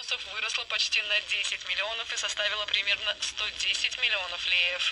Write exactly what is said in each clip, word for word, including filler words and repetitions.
ресурсов выросла почти на десять миллионов и составила примерно сто десять миллионов леев.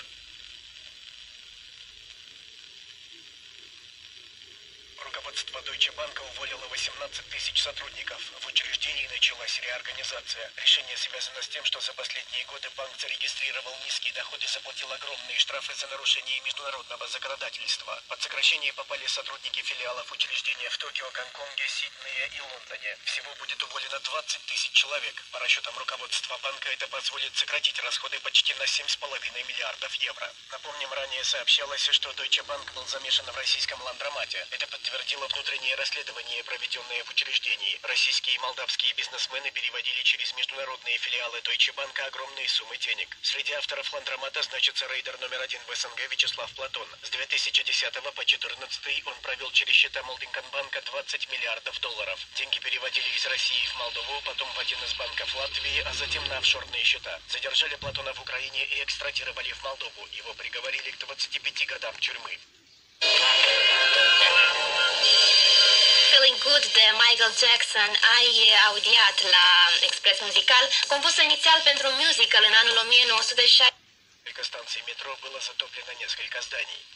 Руководство Deutsche Bank уволило восемнадцать тысяч сотрудников. В учреждении началась реорганизация. Решение связано с тем, что за последние годы банк зарегистрировал низкие доходы и заплатил огромные штрафы за нарушение международного законодательства. Под сокращение попали сотрудники филиалов учреждения в Токио, Гонконге, Сиднее и Лондоне. Всего будет уволено двадцать тысяч человек. По расчетам руководства банка это позволит сократить расходы почти на семь с половиной миллиардов евро. Напомним, ранее сообщалось, что Deutsche Bank был замешан в российском ландромате. Это подтвердило внутреннее расследование, проведенное в учреждении. Российские и молдавские бизнесмены переводили через международные филиалы Deutsche Bank огромные суммы денег. Среди авторов ландромата значится рейдер номер один в СНГ Вячеслав Платон. С две тысячи десятого по две тысячи четырнадцатый он провел через счета Молдинканбанка двадцать миллиардов долларов. Деньги переводили из России в Молдову, потом в один из банков Латвии, а затем на офшорные счета. Задержали Платона в Украине и экстрадировали в Молдову. Его приговорили к двадцати пяти годам тюрьмы. Feeling Good de Michael Jackson ai audiat la Express Muzical, compus inițial pentru un musical în anul o mie nouă sute șaizeci. Несколько станций метро было затоплено несколько зданий.